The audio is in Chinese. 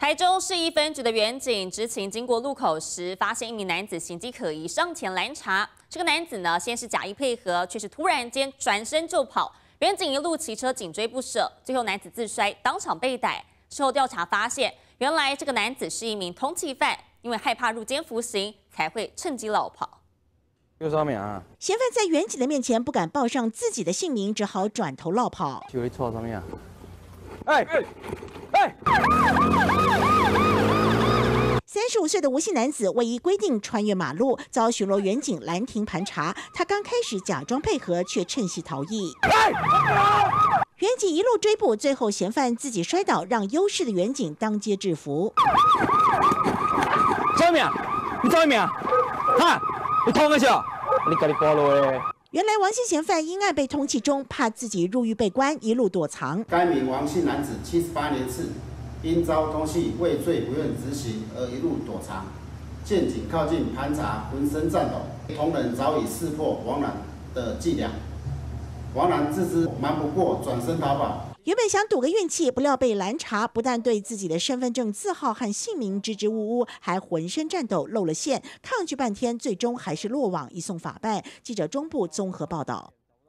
台中市一分局的员警执勤经过路口时，发现一名男子行迹可疑，上前拦查。这个男子呢，先是假意配合，却是突然间转身就跑，员警一路骑车紧追不舍，最后男子自摔，当场被逮。事后调查发现，原来这个男子是一名通缉犯，因为害怕入监服刑，才会趁机落跑。 有啥名啊？ 嫌犯在员警的面前不敢报上自己的姓名，只好转头落跑。 就你错啥名？ 35岁的吴姓男子未依规定穿越马路，遭巡逻员警拦停盘查。他刚开始假装配合，却趁机逃逸。员警一路追捕，最后嫌犯自己摔倒，让优势的员警当街制服。 啥名？你啥名？哈？你通个笑？你家己挂落的。 原来王姓嫌犯因案被通缉中，怕自己入狱被关，一路躲藏。 该名王姓男子78年次，因遭通缉畏罪不愿执行而一路躲藏。见警靠近盘查，浑身颤抖，同仁早已识破王然的伎俩。王然自知瞒不过，转身逃跑。 原本想赌个运气，不料被拦查，不但对自己的身份证字号和姓名支支吾吾，还浑身颤抖，露了馅，抗拒半天，最终还是落网，移送法办。记者中部综合报道。